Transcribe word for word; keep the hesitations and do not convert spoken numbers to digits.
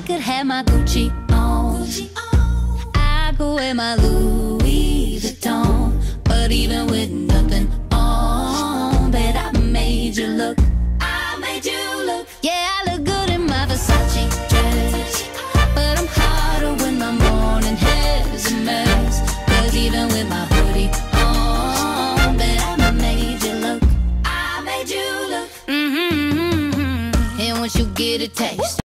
could have my Gucci on, I could wear my Louis Vuitton, but even with nothing on, bet I made you look. I made you look. Yeah, I look good in my Versace dress, but I'm hotter when my morning hair's a mess. Cause even with my hoodie on, bet I made you look. I made you look. Mm-hmm, mm-hmm. And once you get a taste,